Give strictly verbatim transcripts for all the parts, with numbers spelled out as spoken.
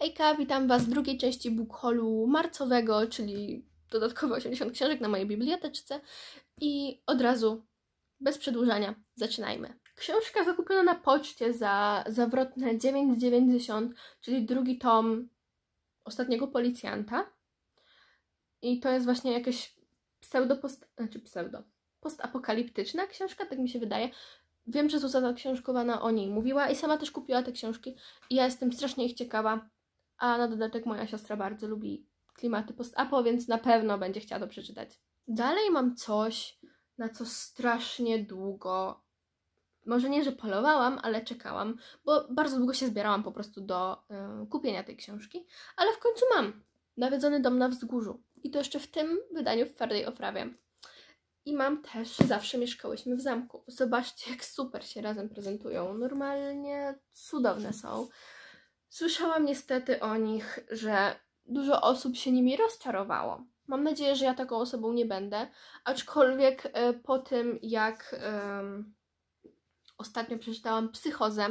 Hejka, witam Was w drugiej części book haulu marcowego, czyli dodatkowo osiemdziesiąt książek na mojej biblioteczce i od razu, bez przedłużania, zaczynajmy. Książka zakupiona na poczcie za zawrotne dziewięć dziewięćdziesiąt, czyli drugi tom Ostatniego Policjanta. I to jest właśnie jakieś pseudo, post, znaczy pseudo, postapokaliptyczna książka, tak mi się wydaje. Wiem, że Zuzana Książkowana o niej mówiła i sama też kupiła te książki i ja jestem strasznie ich ciekawa, a na dodatek moja siostra bardzo lubi klimaty post-apo, więc na pewno będzie chciała to przeczytać. Dalej mam coś, na co strasznie długo, może nie, że polowałam, ale czekałam, bo bardzo długo się zbierałam po prostu do y, kupienia tej książki, ale w końcu mam Nawiedzony dom na wzgórzu i to jeszcze w tym wydaniu w twardej oprawie. I mam też Zawsze mieszkałyśmy w zamku. Zobaczcie, jak super się razem prezentują. Normalnie cudowne są. Słyszałam niestety o nich, że dużo osób się nimi rozczarowało. Mam nadzieję, że ja taką osobą nie będę. Aczkolwiek e, po tym, jak e, ostatnio przeczytałam Psychozę,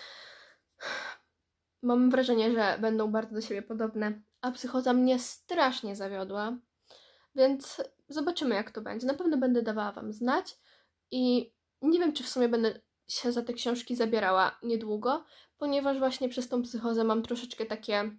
mam wrażenie, że będą bardzo do siebie podobne. A Psychoza mnie strasznie zawiodła. Więc zobaczymy, jak to będzie. Na pewno będę dawała Wam znać i nie wiem, czy w sumie będę się za te książki zabierała niedługo, ponieważ właśnie przez tą Psychozę mam troszeczkę takie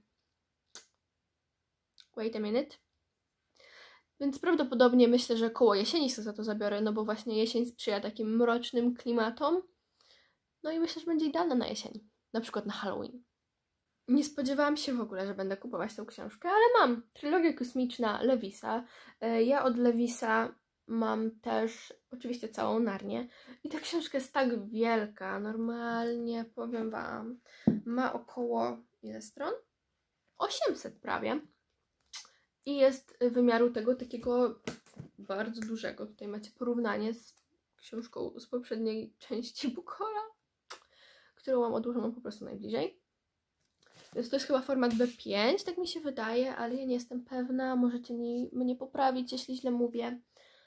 wait a minute. Więc prawdopodobnie myślę, że koło jesieni się za to zabiorę, no bo właśnie jesień sprzyja takim mrocznym klimatom. No i myślę, że będzie idealna na jesień. Na przykład na Halloween. Nie spodziewałam się w ogóle, że będę kupować tą książkę, ale mam. Trylogia kosmiczna Lewisa. Ja od Lewisa mam też oczywiście całą Narnię. I ta książka jest tak wielka. Normalnie, powiem Wam, ma około ile stron? osiemset prawie. I jest wymiaru tego takiego bardzo dużego. Tutaj macie porównanie z książką z poprzedniej części book haula, którą mam odłożoną po prostu najbliżej. Więc to jest chyba format B pięć, tak mi się wydaje, ale ja nie jestem pewna. Możecie mi, mnie poprawić, jeśli źle mówię.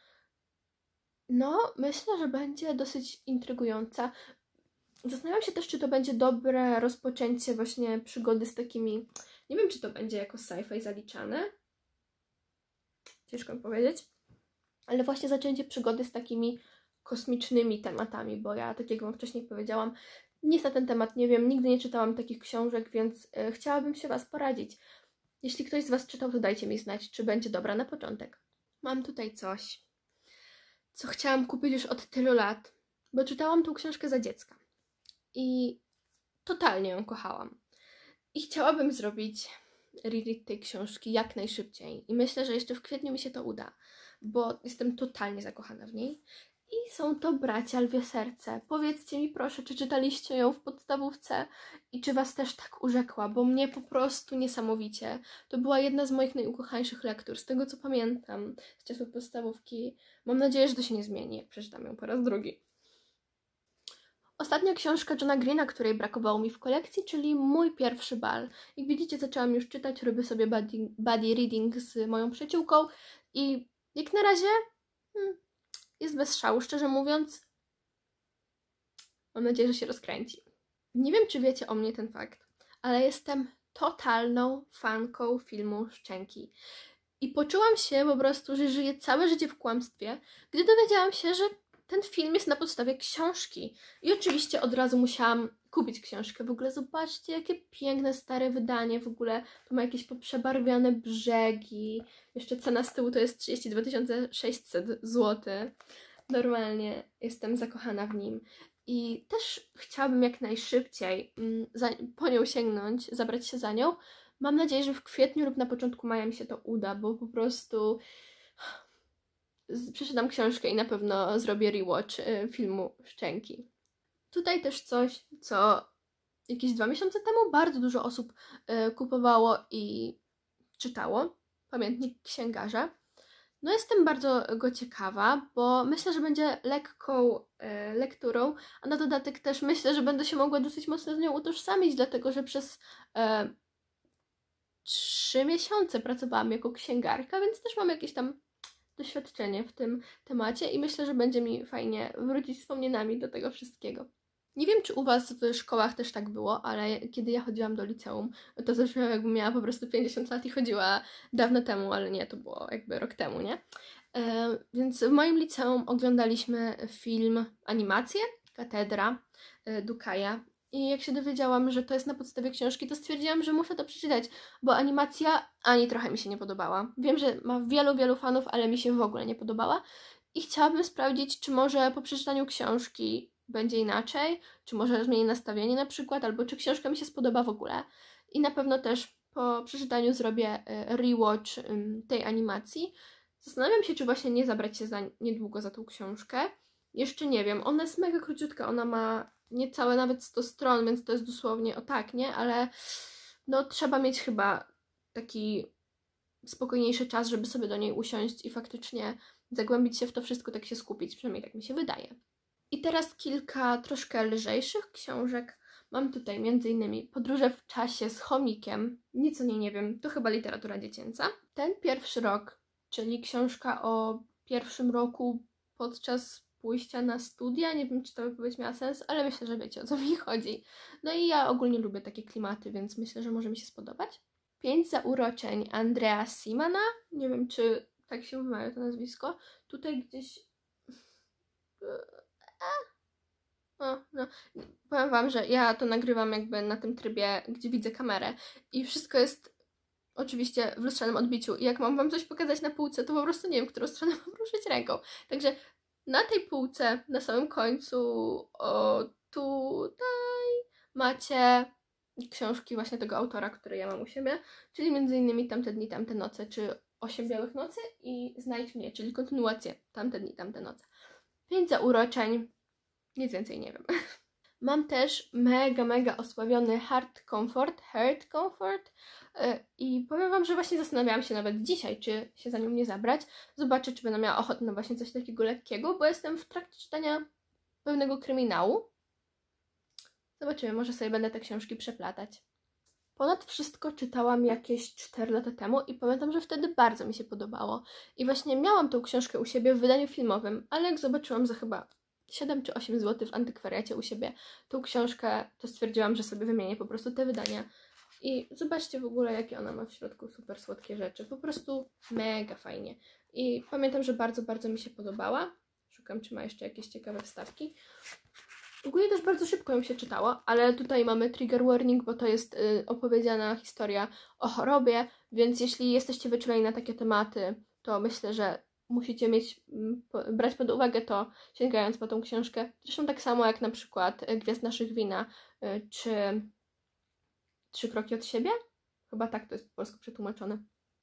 No, myślę, że będzie dosyć intrygująca. Zastanawiam się też, czy to będzie dobre rozpoczęcie właśnie przygody z takimi... Nie wiem, czy to będzie jako sci-fi zaliczane. Ciężko mi powiedzieć. Ale właśnie zaczęcie przygody z takimi kosmicznymi tematami, bo ja, tak jak Wam wcześniej powiedziałam, nic na ten temat nie wiem, nigdy nie czytałam takich książek, więc y, chciałabym się Was poradzić. Jeśli ktoś z Was czytał, to dajcie mi znać, czy będzie dobra na początek. Mam tutaj coś, co chciałam kupić już od tylu lat, bo czytałam tą książkę za dziecka i totalnie ją kochałam. I chciałabym zrobić reread tej książki jak najszybciej i myślę, że jeszcze w kwietniu mi się to uda, bo jestem totalnie zakochana w niej. I są to Bracia Lwie Serce. Powiedzcie mi proszę, czy czytaliście ją w podstawówce i czy Was też tak urzekła, bo mnie po prostu niesamowicie. To była jedna z moich najukochańszych lektur, z tego co pamiętam, z czasów podstawówki. Mam nadzieję, że to się nie zmieni, jak przeczytam ją po raz drugi. Ostatnia książka Johna Greena, której brakowało mi w kolekcji, czyli Mój pierwszy bal. Jak widzicie, zaczęłam już czytać, robię sobie buddy, buddy reading z moją przyjaciółką i jak na razie... Hmm, jest bez szału, szczerze mówiąc. Mam nadzieję, że się rozkręci. Nie wiem, czy wiecie o mnie ten fakt, ale jestem totalną fanką filmu Szczęki. I poczułam się po prostu, że żyję całe życie w kłamstwie, gdy dowiedziałam się, że ten film jest na podstawie książki. I oczywiście od razu musiałam kupić książkę. W ogóle zobaczcie, jakie piękne, stare wydanie. W ogóle to ma jakieś poprzebarwione brzegi. Jeszcze cena z tyłu to jest trzydzieści dwa tysiące sześćset złotych. Normalnie jestem zakochana w nim. I też chciałabym jak najszybciej mm, za, po nią sięgnąć, zabrać się za nią. Mam nadzieję, że w kwietniu lub na początku maja mi się to uda, bo po prostu... przeczytam książkę i na pewno zrobię rewatch y, filmu Szczęki. Tutaj też coś, co jakieś dwa miesiące temu bardzo dużo osób y, kupowało i czytało. Pamiętnik księgarza. No jestem bardzo go ciekawa, bo myślę, że będzie lekką y, lekturą, a na dodatek też myślę, że będę się mogła dosyć mocno z nią utożsamić, dlatego że przez trzy y, miesiące pracowałam jako księgarka, więc też mam jakieś tam doświadczenie w tym temacie i myślę, że będzie mi fajnie wrócić wspomnieniami do tego wszystkiego. Nie wiem, czy u Was w szkołach też tak było, ale kiedy ja chodziłam do liceum, to zawsze jakbym miała po prostu pięćdziesiąt lat i chodziła dawno temu, ale nie, to było jakby rok temu, nie? E, więc w moim liceum oglądaliśmy film, animację, Katedra e, Dukaja. I jak się dowiedziałam, że to jest na podstawie książki, to stwierdziłam, że muszę to przeczytać, bo animacja ani trochę mi się nie podobała. Wiem, że ma wielu, wielu fanów, ale mi się w ogóle nie podobała. I chciałabym sprawdzić, czy może po przeczytaniu książki będzie inaczej, czy może zmieni nastawienie na przykład, albo czy książka mi się spodoba w ogóle. I na pewno też po przeczytaniu zrobię rewatch tej animacji. Zastanawiam się, czy właśnie nie zabrać się za niedługo za tą książkę. Jeszcze nie wiem, ona jest mega króciutka, ona ma niecałe nawet sto stron, więc to jest dosłownie o tak, nie? Ale no trzeba mieć chyba taki spokojniejszy czas, żeby sobie do niej usiąść i faktycznie zagłębić się w to wszystko, tak się skupić, przynajmniej tak mi się wydaje. I teraz kilka troszkę lżejszych książek. Mam tutaj między innymi Podróże w czasie z chomikiem. Nic o niej nie wiem, to chyba literatura dziecięca. Ten pierwszy rok, czyli książka o pierwszym roku podczas pójścia na studia. Nie wiem, czy ta wypowiedź miała sens, ale myślę, że wiecie, o co mi chodzi. No i ja ogólnie lubię takie klimaty, więc myślę, że może mi się spodobać. Pięć zauroczeń Andrea Simana. Nie wiem, czy tak się wymawia to nazwisko. Tutaj gdzieś... O, no. Powiem Wam, że ja to nagrywam jakby na tym trybie, gdzie widzę kamerę i wszystko jest oczywiście w lustrzanym odbiciu i jak mam Wam coś pokazać na półce, to po prostu nie wiem, którą stronę mam ruszyć ręką. Także na tej półce, na samym końcu, o tutaj macie książki właśnie tego autora, które ja mam u siebie, czyli między innymi Tamte dni, tamte noce, czy Osiem białych nocy i Znajdź mnie, czyli kontynuację Tamte dni, tamte noce. Pięć zauroczeń, nic więcej nie wiem. Mam też mega, mega osławiony Hard Comfort, Heart Comfort i powiem Wam, że właśnie zastanawiałam się nawet dzisiaj, czy się za nią nie zabrać. Zobaczę, czy będę miała ochotę na właśnie coś takiego lekkiego, bo jestem w trakcie czytania pewnego kryminału. Zobaczymy, może sobie będę te książki przeplatać. Ponad wszystko czytałam jakieś cztery lata temu i pamiętam, że wtedy bardzo mi się podobało. I właśnie miałam tą książkę u siebie w wydaniu filmowym, ale jak zobaczyłam za chyba siedem czy osiem złotych w antykwariacie u siebie tą książkę, to stwierdziłam, że sobie wymienię po prostu te wydania. I zobaczcie w ogóle, jakie ona ma w środku super słodkie rzeczy. Po prostu mega fajnie. I pamiętam, że bardzo, bardzo mi się podobała. Szukam, czy ma jeszcze jakieś ciekawe wstawki. Ogólnie też bardzo szybko ją się czytało, ale tutaj mamy trigger warning, bo to jest y, opowiedziana historia o chorobie, więc jeśli jesteście wyczuleni na takie tematy, to myślę, że musicie mieć, po, brać pod uwagę to, sięgając po tą książkę. Zresztą tak samo jak na przykład Gwiazd naszych wina, y, czy Trzy kroki od siebie? Chyba tak to jest po polsku przetłumaczone.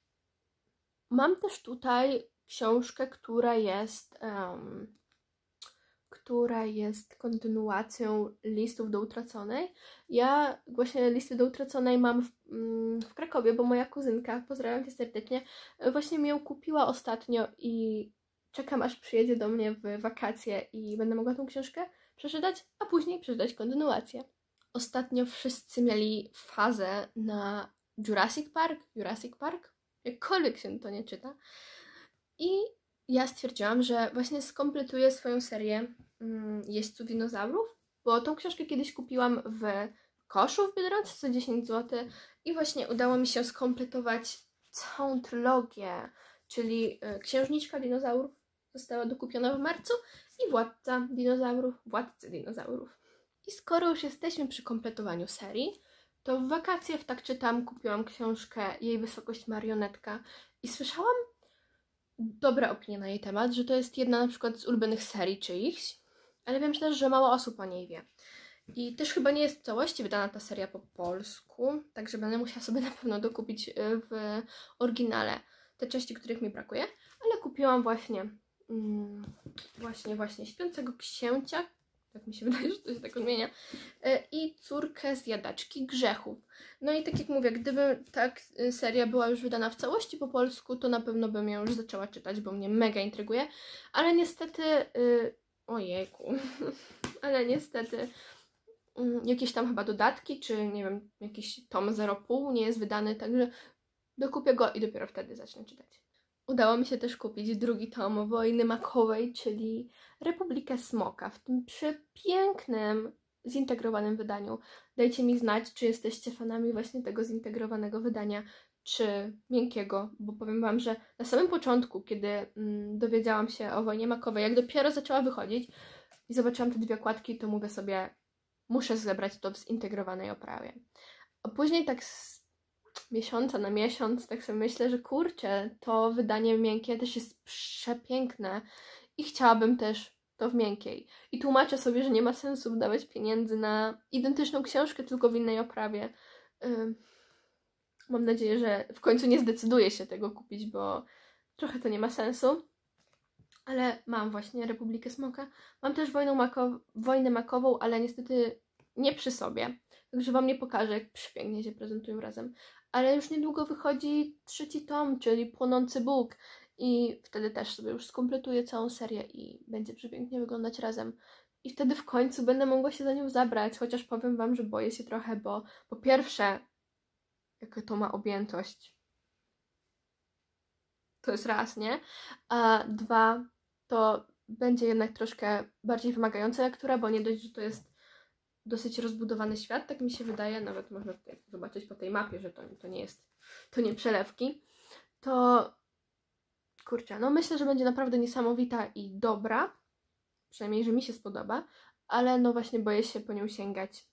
Mam też tutaj książkę, która jest... Um, która jest kontynuacją Listów do utraconej. Ja właśnie Listy do utraconej mam w, w Krakowie, bo moja kuzynka, pozdrawiam Cię serdecznie, właśnie mi ją kupiła ostatnio i czekam, aż przyjedzie do mnie w wakacje i będę mogła tą książkę przeczytać, a później przeczytać kontynuację. Ostatnio wszyscy mieli fazę na Jurassic Park, Jurassic Park, jakkolwiek się to nie czyta. I ja stwierdziłam, że właśnie skompletuję swoją serię mm, Jeźdźców dinozaurów, bo tą książkę kiedyś kupiłam w koszu w Biedronce za dziesięć złotych i właśnie udało mi się skompletować całą trylogię, czyli y, Księżniczka dinozaurów została dokupiona w marcu i Władca dinozaurów, Władcy dinozaurów. I skoro już jesteśmy przy kompletowaniu serii, to w wakacje w Tak Czytam kupiłam książkę Jej Wysokość Marionetka i słyszałam dobre opinie na jej temat, że to jest jedna na przykład z ulubionych serii czyichś, ale wiem też, że mało osób o niej wie. I też chyba nie jest w całości wydana ta seria po polsku, także będę musiała sobie na pewno dokupić w oryginale te części, których mi brakuje, ale kupiłam właśnie mm, właśnie, właśnie Śpiącego Księcia, tak mi się wydaje, że to się tak odmienia, i Córkę Zjadaczki Grzechów. No i tak jak mówię, gdyby ta seria była już wydana w całości po polsku, to na pewno bym ją już zaczęła czytać, bo mnie mega intryguje, ale niestety, yy, ojejku, ale niestety yy, jakieś tam chyba dodatki, czy nie wiem, jakiś tom zero przecinek pięć nie jest wydany, także dokupię go i dopiero wtedy zacznę czytać. Udało mi się też kupić drugi tom Wojny Makowej, czyli Republikę Smoka, w tym przepięknym zintegrowanym wydaniu. Dajcie mi znać, czy jesteście fanami właśnie tego zintegrowanego wydania, czy miękkiego, bo powiem Wam, że na samym początku, kiedy mm, dowiedziałam się o Wojnie Makowej, jak dopiero zaczęła wychodzić i zobaczyłam te dwie okładki, to mówię sobie, muszę zebrać to w zintegrowanej oprawie. A później tak z miesiąca na miesiąc tak sobie myślę, że kurczę, to wydanie miękkie też jest przepiękne i chciałabym też to w miękkiej. I tłumaczę sobie, że nie ma sensu wydawać pieniędzy na identyczną książkę, tylko w innej oprawie. Yy, mam nadzieję, że w końcu nie zdecyduję się tego kupić, bo trochę to nie ma sensu. Ale mam właśnie Republikę Smoka. Mam też Wojnę, Mako- Wojnę Makową, ale niestety nie przy sobie. Także Wam nie pokażę, jak przepięknie się prezentują razem. Ale już niedługo wychodzi trzeci tom, czyli Płonący Bóg. I wtedy też sobie już skompletuję całą serię i będzie przepięknie wyglądać razem. I wtedy w końcu będę mogła się za nią zabrać, chociaż powiem Wam, że boję się trochę, bo po pierwsze, jaka to ma objętość. To jest raz, nie? A dwa, to będzie jednak troszkę bardziej wymagająca lektura, bo nie dość, że to jest dosyć rozbudowany świat, tak mi się wydaje, nawet można tutaj zobaczyć po tej mapie, że to, to nie jest, to nie przelewki, to kurczę, no myślę, że będzie naprawdę niesamowita i dobra, przynajmniej, że mi się spodoba, ale no właśnie boję się po nią sięgać.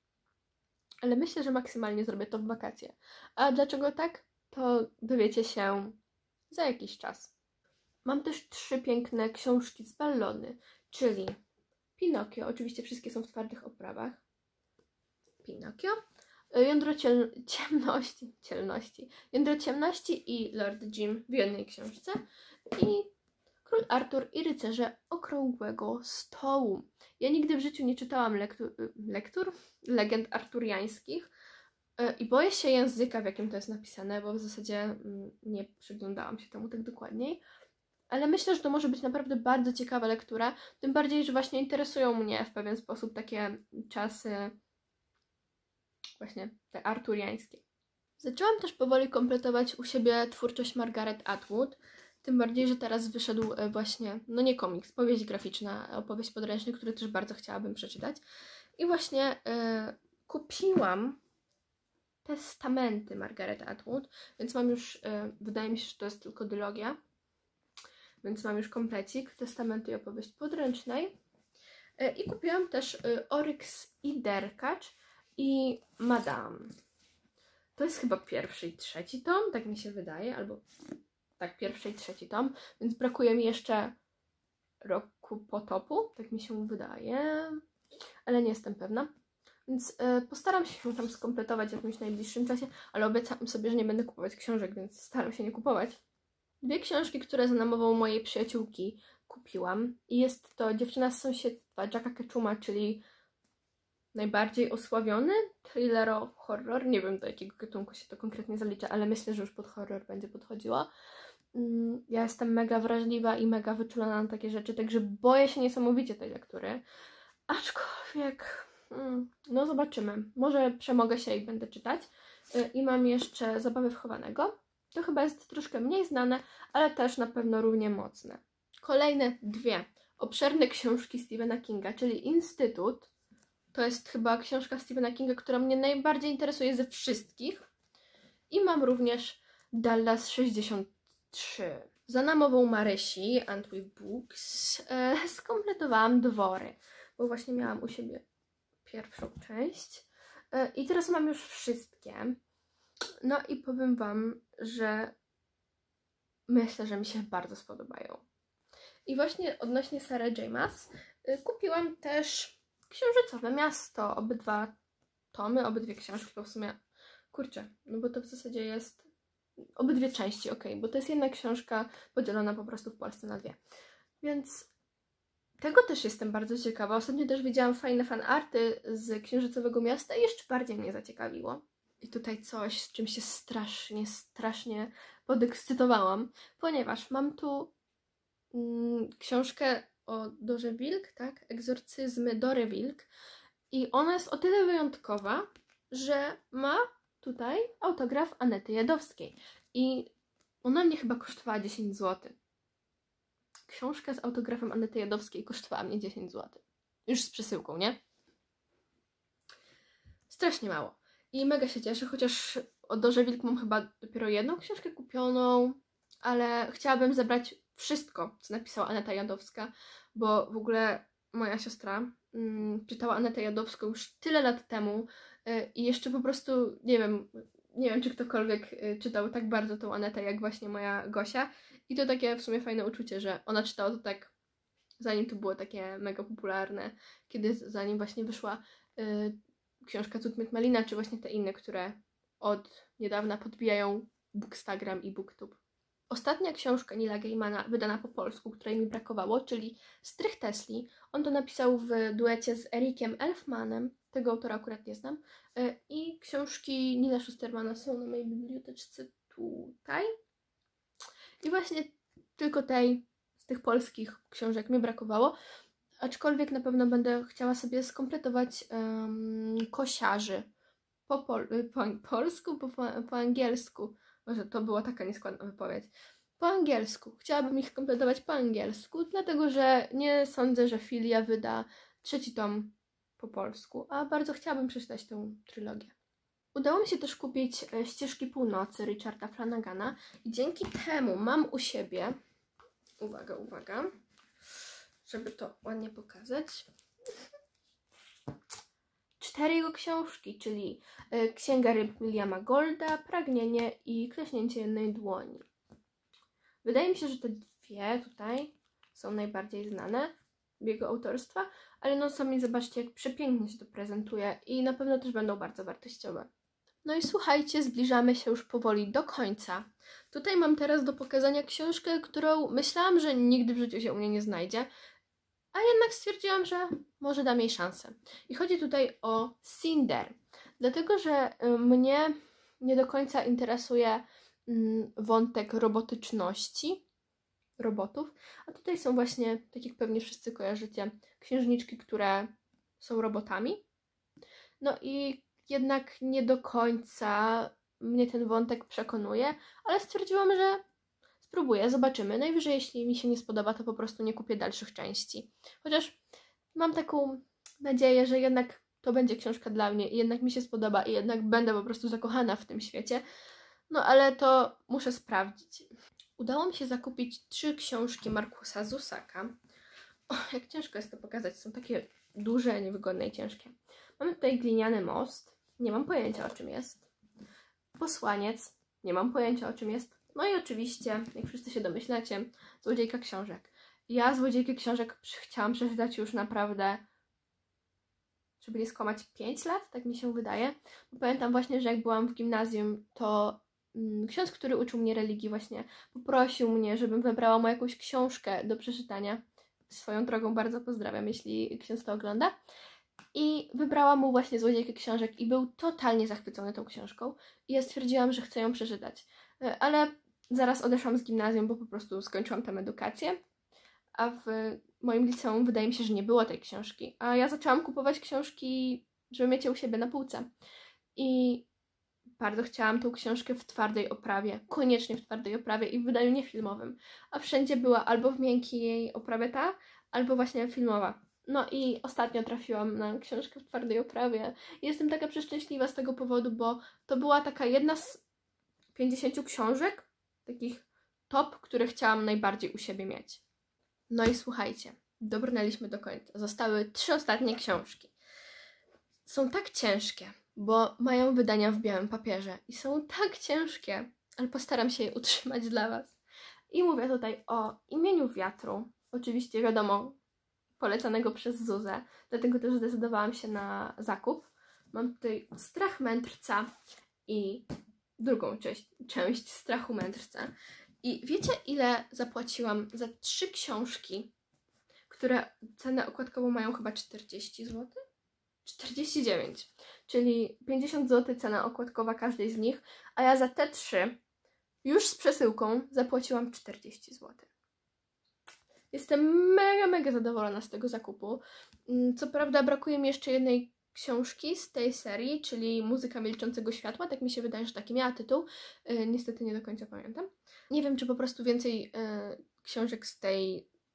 Ale myślę, że maksymalnie zrobię to w wakacje. A dlaczego tak? To dowiecie się za jakiś czas. Mam też trzy piękne książki z Bellony, czyli Pinokio, oczywiście wszystkie są w twardych oprawach. Pinokio, Jądro ciel- ciemności, cielności, Jądro ciemności i Lord Jim w jednej książce i Król Artur i Rycerze Okrągłego Stołu. Ja nigdy w życiu nie czytałam lektur, lektur? legend arturiańskich i boję się języka, w jakim to jest napisane, bo w zasadzie nie przyglądałam się temu tak dokładniej. Ale myślę, że to może być naprawdę bardzo ciekawa lektura, tym bardziej, że właśnie interesują mnie w pewien sposób takie czasy właśnie te arturiańskie. Zaczęłam też powoli kompletować u siebie twórczość Margaret Atwood, tym bardziej, że teraz wyszedł właśnie, no nie komiks, powieść graficzna, opowieść podręczny, który też bardzo chciałabym przeczytać. I właśnie yy, kupiłam testamenty Margaret Atwood, więc mam już, yy, wydaje mi się, że to jest tylko dylogia, więc mam już komplecik, testamenty i opowieść podręcznej. Yy, I kupiłam też yy, Oryx i Derkacz i Madame. To jest chyba pierwszy i trzeci tom, tak mi się wydaje, albo tak, pierwszy i trzeci tom, więc brakuje mi jeszcze Roku Potopu, tak mi się wydaje, ale nie jestem pewna. Więc y, postaram się ją tam skompletować w jakimś najbliższym czasie, ale obiecałam sobie, że nie będę kupować książek, więc staram się nie kupować. Dwie książki, które za namową mojej przyjaciółki kupiłam. I jest to Dziewczyna z sąsiedztwa Jacka Ketchuma, czyli najbardziej osławiony thrillero-horror. Nie wiem, do jakiego gatunku się to konkretnie zalicza, ale myślę, że już pod horror będzie podchodziło. Ja jestem mega wrażliwa i mega wyczulona na takie rzeczy, także boję się niesamowicie tej lektury. Aczkolwiek, no zobaczymy. Może przemogę się i będę czytać. I mam jeszcze Zabawę wchowanego. To chyba jest troszkę mniej znane, ale też na pewno równie mocne. Kolejne dwie obszerne książki Stephena Kinga, czyli Instytut. To jest chyba książka Stephena Kinga, która mnie najbardziej interesuje ze wszystkich. I mam również Dallas sześćdziesiąt trzy. Za namową Marysi, Antwi Books, e, skompletowałam Dwory, bo właśnie miałam u siebie pierwszą część. E, I teraz mam już wszystkie. No i powiem Wam, że myślę, że mi się bardzo spodobają. I właśnie odnośnie Sarah J. Maas e, kupiłam też Księżycowe Miasto, obydwa tomy, obydwie książki, bo w sumie, kurczę, no bo to w zasadzie jest obydwie części, ok, bo to jest jedna książka podzielona po prostu w Polsce na dwie. Więc tego też jestem bardzo ciekawa. Ostatnio też widziałam fajne fanarty z Księżycowego Miasta i jeszcze bardziej mnie zaciekawiło. I tutaj coś, z czym się strasznie, strasznie podekscytowałam, ponieważ mam tu mm, książkę o Dorze Wilk, tak? Egzorcyzmy Dory Wilk. I ona jest o tyle wyjątkowa, że ma tutaj autograf Anety Jadowskiej. I ona mnie chyba kosztowała dziesięć złotych. Książka z autografem Anety Jadowskiej kosztowała mnie dziesięć złotych. Już z przesyłką, nie? strasznie mało. I mega się cieszę, chociaż o Dorze Wilk mam chyba dopiero jedną książkę kupioną, ale chciałabym zebrać wszystko, co napisała Aneta Jadowska, bo w ogóle moja siostra mm, czytała Anetę Jadowską już tyle lat temu yy, i jeszcze po prostu, nie wiem, nie wiem, czy ktokolwiek yy, czytał tak bardzo tą Anetę, jak właśnie moja Gosia. I to takie w sumie fajne uczucie, że ona czytała to tak, zanim to było takie mega popularne, kiedy zanim właśnie wyszła yy, książka Cud Miód Malina, czy właśnie te inne, które od niedawna podbijają Bookstagram i Booktube. Ostatnia książka Neila Gaimana wydana po polsku, której mi brakowało, czyli Strych Tesli. On to napisał w duecie z Erikiem Elfmanem, tego autora akurat nie znam. I książki Nila Schustermana są na mojej biblioteczce tutaj. I właśnie tylko tej z tych polskich książek mi brakowało. Aczkolwiek na pewno będę chciała sobie skompletować um, Kosiarzy. Po, pol po polsku, po, po angielsku. Może to była taka nieskładna wypowiedź. Po angielsku. Chciałabym ich kompletować po angielsku, dlatego że nie sądzę, że Filia wyda trzeci tom po polsku, a bardzo chciałabym przeczytać tę trylogię. Udało mi się też kupić Ścieżki Północy Richarda Flanagana i dzięki temu mam u siebie, uwaga, uwaga, żeby to ładnie pokazać, cztery jego książki, czyli Księga Ryb Williama Golda, Pragnienie i Klaśnięcie jednej dłoni. Wydaje mi się, że te dwie tutaj są najbardziej znane jego autorstwa, ale no sami zobaczcie, jak przepięknie się to prezentuje i na pewno też będą bardzo wartościowe. No i słuchajcie, zbliżamy się już powoli do końca. Tutaj mam teraz do pokazania książkę, którą myślałam, że nigdy w życiu się u mnie nie znajdzie, a jednak stwierdziłam, że może dam jej szansę. I chodzi tutaj o Cinder, dlatego że mnie nie do końca interesuje wątek robotyczności robotów, a tutaj są właśnie, tak jak pewnie wszyscy kojarzycie, księżniczki, które są robotami. No i jednak nie do końca mnie ten wątek przekonuje, ale stwierdziłam, że spróbuję, zobaczymy. Najwyżej, jeśli mi się nie spodoba, to po prostu nie kupię dalszych części. Chociaż mam taką nadzieję, że jednak to będzie książka dla mnie i jednak mi się spodoba i jednak będę po prostu zakochana w tym świecie. No ale to muszę sprawdzić. Udało mi się zakupić trzy książki Markusa Zusaka. O, jak ciężko jest to pokazać. Są takie duże, niewygodne i ciężkie. Mamy tutaj Gliniany most. Nie mam pojęcia, o czym jest. Posłaniec. Nie mam pojęcia, o czym jest. No i oczywiście, jak wszyscy się domyślacie, Złodziejka książek. Ja Złodziejkę książek chciałam przeczytać już naprawdę, żeby nie skłamać, pięć lat, tak mi się wydaje. Bo pamiętam właśnie, że jak byłam w gimnazjum, to mm, ksiądz, który uczył mnie religii, właśnie poprosił mnie, żebym wybrała mu jakąś książkę do przeczytania. Swoją drogą bardzo pozdrawiam, jeśli ksiądz to ogląda. I wybrałam mu właśnie Złodziejkę książek i był totalnie zachwycony tą książką. I ja stwierdziłam, że chcę ją przeczytać. Ale zaraz odeszłam z gimnazjum, bo po prostu skończyłam tam edukację. A w moim liceum wydaje mi się, że nie było tej książki. A ja zaczęłam kupować książki, żeby mieć je u siebie na półce. I bardzo chciałam tą książkę w twardej oprawie. Koniecznie w twardej oprawie i w wydaniu niefilmowym. A wszędzie była albo w miękkiej oprawie ta, albo właśnie filmowa. No i ostatnio trafiłam na książkę w twardej oprawie. Jestem taka przeszczęśliwa z tego powodu, bo to była taka jedna z pięćdziesięciu książek, takich top, które chciałam najbardziej u siebie mieć. No i słuchajcie, dobrnęliśmy do końca. Zostały trzy ostatnie książki. Są tak ciężkie, bo mają wydania w białym papierze i są tak ciężkie, ale postaram się je utrzymać dla Was. I mówię tutaj o Imieniu Wiatru. Oczywiście wiadomo, polecanego przez Zuzę, dlatego też zdecydowałam się na zakup. Mam tutaj Strach Mędrca i drugą część, część Strachu Mędrca. I wiecie, ile zapłaciłam za trzy książki, które cenę okładkową mają chyba czterdzieści złotych? czterdzieści dziewięć, czyli pięćdziesiąt złotych cena okładkowa każdej z nich, a ja za te trzy już z przesyłką zapłaciłam czterdzieści złotych. Jestem mega, mega zadowolona z tego zakupu. Co prawda brakuje mi jeszcze jednej książki z tej serii, czyli Muzyka Milczącego Światła, tak mi się wydaje, że taki miała tytuł. Niestety nie do końca pamiętam. Nie wiem, czy po prostu więcej książek z tej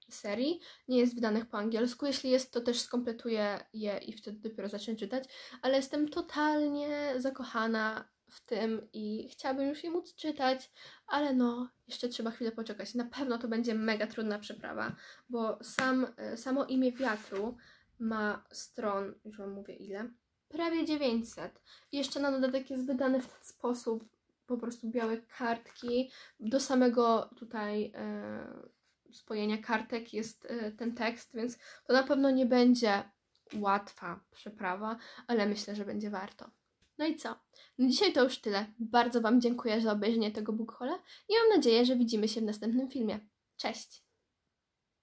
serii, nie jest wydanych po angielsku. Jeśli jest, to też skompletuję je i wtedy dopiero zacznę czytać, ale jestem totalnie zakochana w tym i chciałabym już je móc czytać, ale no, jeszcze trzeba chwilę poczekać. Na pewno to będzie mega trudna przeprawa, bo sam, samo imię wiatru ma stron, już wam mówię ile, prawie dziewięćset. I jeszcze na dodatek jest wydany w ten sposób, po prostu białe kartki, do samego tutaj e, spojenia kartek jest e, ten tekst, więc to na pewno nie będzie łatwa przeprawa, ale myślę, że będzie warto. No i co? No dzisiaj to już tyle. Bardzo wam dziękuję za obejrzenie tego book hauла i mam nadzieję, że widzimy się w następnym filmie. Cześć!